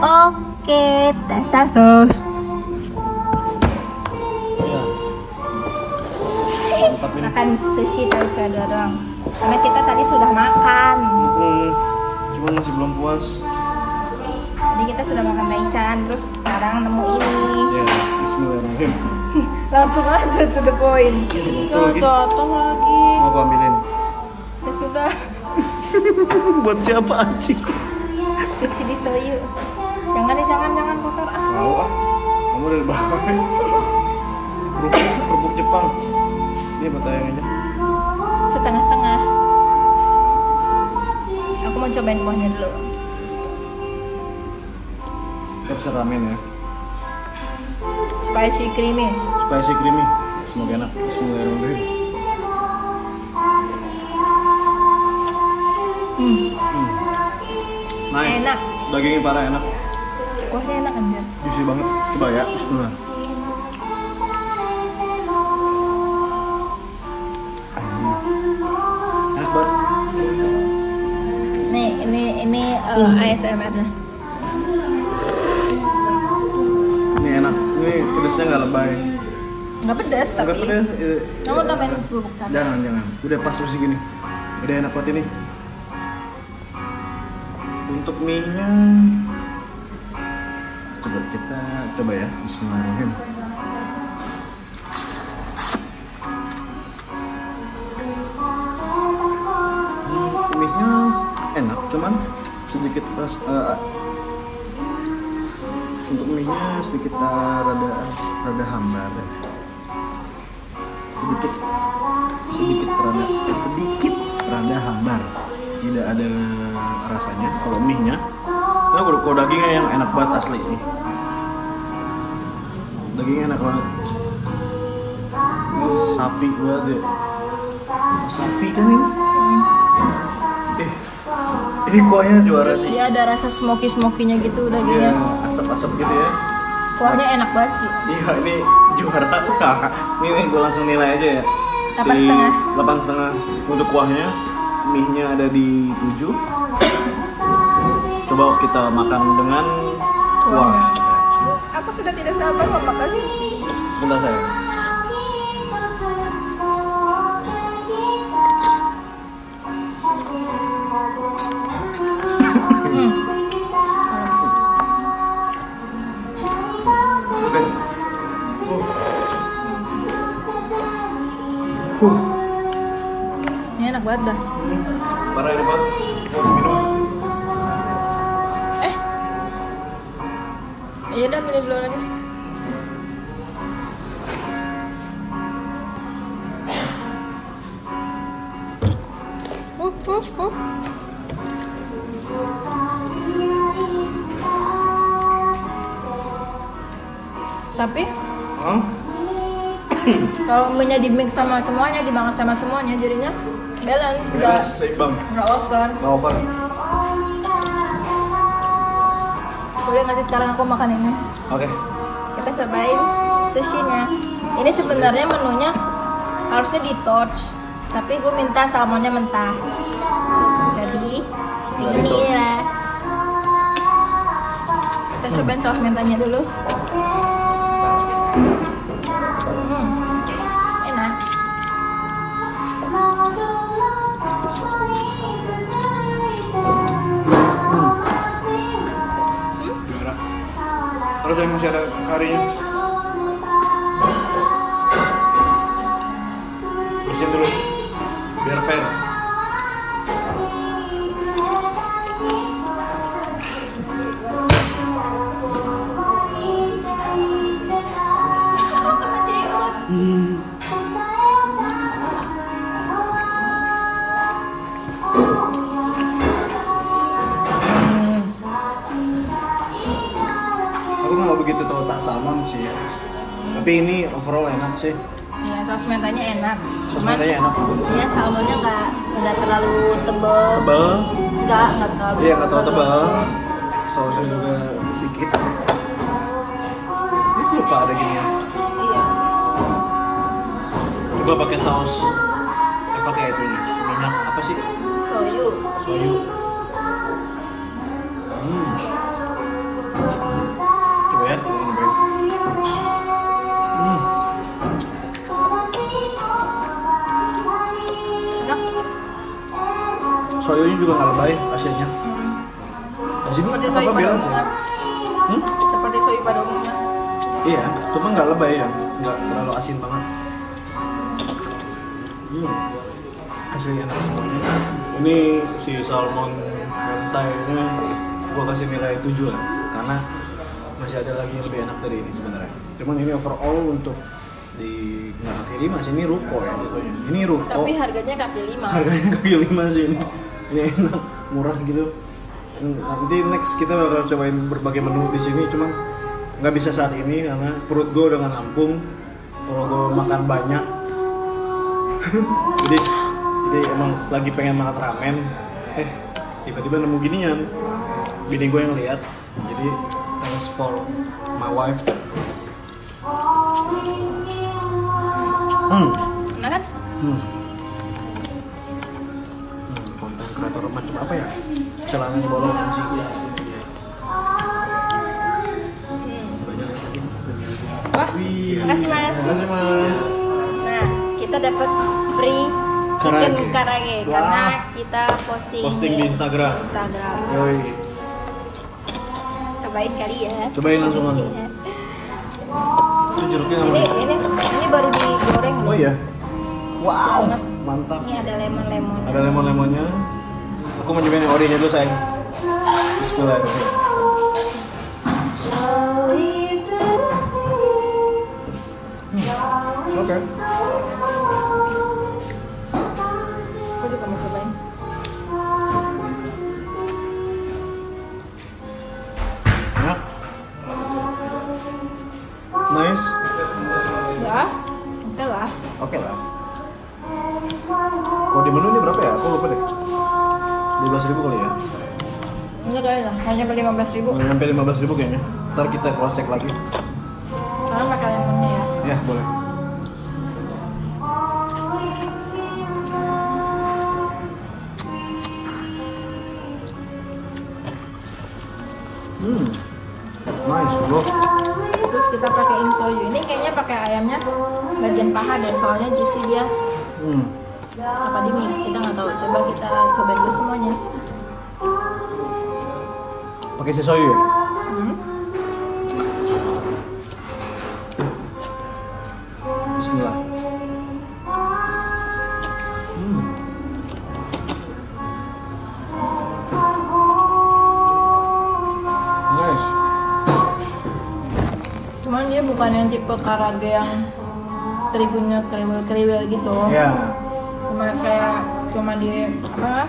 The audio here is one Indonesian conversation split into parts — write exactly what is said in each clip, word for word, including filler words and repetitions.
Oke, tes tes tes. Ya. Mantap ini. Makan sushi tahu dorong. Karena kita tadi sudah makan. Hmm, cuman masih belum puas. Jadi kita sudah makan taichan, terus sekarang nemu ini. Ya, bismillahirrahmanirrahim. Langsung aja to the point. Betul lagi. Jatuh lagi. Mau aku ambilin? Ya sudah. Buat siapa anjing? Cuci di soyu. Jangan deh, jangan jangan kotor ah. Tahu ah. Kamu dari bawah. Kerupuk, kerupuk Jepang. Ini buat ayang aja. Setengah-setengah. Aku mau cobain kuahnya dulu. Kita bisa ramen ya. Spicy creamy. Spicy creamy. Semoga enak. Bismillahirrahmanirrahim. Hmm. Hmm. Nice. Enak. Dagingnya parah enak. Kuahnya enak anjir. Juicy banget. Coba ya. Bismillah. Enak banget. Nih, ini ini uh, A S M R-nya. Ini enak. Ini pedasnya nggak lebay. Nggak pedas tapi. Nggak pedas. eh, Kamu tambahin bubuk cabai. Jangan, jangan. Udah pas masih gini. Udah enak banget ini. Untuk mie-nya coba kita coba ya. Bismillahirrahmanirrahim. Hmm, mie-nya enak, cuman sedikit ras, uh, untuk mie-nya sedikit uh, rada rada hambar ya. Sedikit sedikit rada sedikit rada hambar. Tidak ada rasanya kalau mie-nya. Nah, kalau, kalau dagingnya yang enak banget asli nih. Dagingnya enak banget. Ini sapi banget ya. Sapi kan ini? Eh, ini kuahnya juara Terus sih. dia ada rasa smoky smokinya gitu udah Iya, gini. asap-asap gitu ya. Kuahnya enak banget sih. Iya, ini juara. Ini nih gue langsung nilai aja ya. Delapan setengah. Delapan setengah untuk kuahnya. Mie-nya ada di tujuh. Coba kita makan dengan kuah. Aku sudah tidak sabar mau makan sushi. Sebentar saya. Hmm. Oke. Uh. Uh. Ini enak banget dah. Parah ini banget. Harus minum. Eh. Iya dah milih dulu lagi. Uh, uh, uh. Tapi Hah? kalau mie-nya di mix sama semuanya, dimakan sama semuanya, jadinya balance, Ini nggak seimbang. nggak over. Nggak over. Boleh nggak sih sekarang aku makan ini? Oke. Kita cobain sushinya. Ini sebenarnya menunya harusnya di torch, tapi gue minta salmonnya mentah. Jadi ini ya. Kita cobain saus mentanya dulu. Hmm, enak. Juara. Terus yang masih ada karinya. Bersihin dulu. Biar fair. Hmm. Aku nggak begitu tahu tak salmon sih ya. Tapi ini overall enak sih. Ya, saus mentanya enak. Saus Cuman, mentanya enak. ya salmonnya nggak nggak terlalu tebel. Tebal. Nggak nggak terlalu. Iya nggak terlalu tebal. Sausnya juga sedikit. Ini lupa ada gini ya. Iya. Coba pakai saus. Eh pakai itu nih. Minyak apa sih? Soyu. Soyu. Hmm. juga nggak lebay asinnya. Di sini Seperti soy apa pada balance ya? umumnya. Hmm? Seperti soy pada umumnya. Iya, cuma nggak lebay ya, nggak terlalu asin banget. Hmm. Asli enak semuanya. Ini si salmon mentainya gua kasih nilai tujuh lah, karena masih ada lagi yang lebih enak dari ini sebenarnya. Cuman ini overall untuk di nggak kaki lima sih, ini ruko ya jatuhnya. Ini ruko. Tapi harganya kaki lima. Harganya kaki lima sih ini. Ini enak, murah gitu. Nanti next kita bakal cobain berbagai menu di sini, cuman nggak bisa saat ini karena perut gue udah nggak nampung. Kalau gue makan banyak, jadi jadi emang lagi pengen makan ramen. Eh tiba-tiba nemu ginian. Bini gue yang lihat. Jadi thanks for my wife. Hmm. Enak kan? Hmm. Konten kreator macam apa ya? Celananya bolong anjing. Hmm. Wah, Wih. makasih Mas. Makasih Mas. Nah, kita dapat free chicken Karage. karage Wah. karena kita posting, Posting di Instagram. Instagram. Yoi. Cobain kali ya. Cobain langsung langsung. Itu jeruknya Ini apa? ini ini baru digoreng loh. Oh iya. Wow, Banget. mantap. Ini ada lemon-lemon. Ada lemon-lemonnya. Aku mau cobain yang orinya dulu sayang. Bismillahirrahmanirrahim. Hmm. Oke. Aku juga mau cobain. Enak. Nice. Ya, oke lah. Oke lah. Kalau di menu ini berapa ya? Aku lupa deh. dua belas ribu kali ya? Ini kayaknya hanya beli lima belas ribu. Nggak nyampe lima belas ribu kayaknya. Ntar kita cross check lagi. Karena pakai lemonnya ya. Ya, boleh. Hmm. Nice, bro. Terus kita pakein soyu. Ini kayaknya pakai ayamnya bagian paha deh, soalnya juicy dia. Hmm. Apa di mix kita nggak tahu. Coba kita coba dulu semuanya. Pakai si soyu ya? Hmm. Bismillah. Hmm. Nice. Cuman dia bukan yang tipe karage yang terigunya kriwil-kriwil gitu. Ya. Cuma kayak cuma di apa?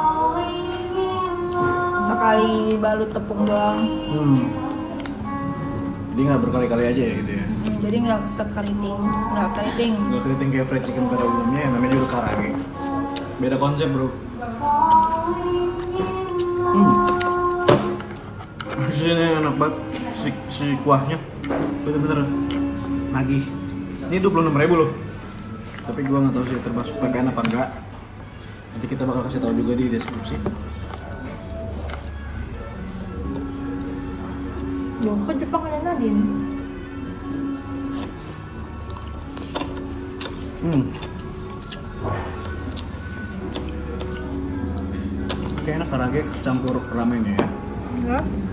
Sekali balut tepung doang. Hmm. Jadi nggak berkali-kali aja ya gitu ya? Hmm, jadi nggak sekeriting, nggak keriting. Nggak keriting kayak fried chicken pada umumnya, yang namanya juga karage. Beda konsep bro. Hmm. Isinya enak banget, si, si kuahnya bener-bener nagih. Ini dua puluh enam ribu loh. Tapi gua nggak tahu sih termasuk P P N apa enggak. Nanti kita bakal kasih tahu juga di deskripsi. Loh, kok Jepang ada Nadine? Hmm. Kayak enak karage campur ramen ya. Enggak.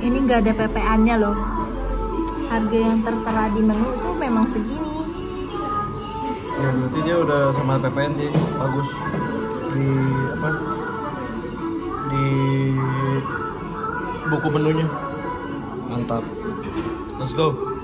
Ini nggak ada P P A-nya loh. Harga yang tertera di menu itu memang segini. Ya berarti dia udah sama P P N sih, bagus. Di apa? Di buku menunya. Mantap. Let's go.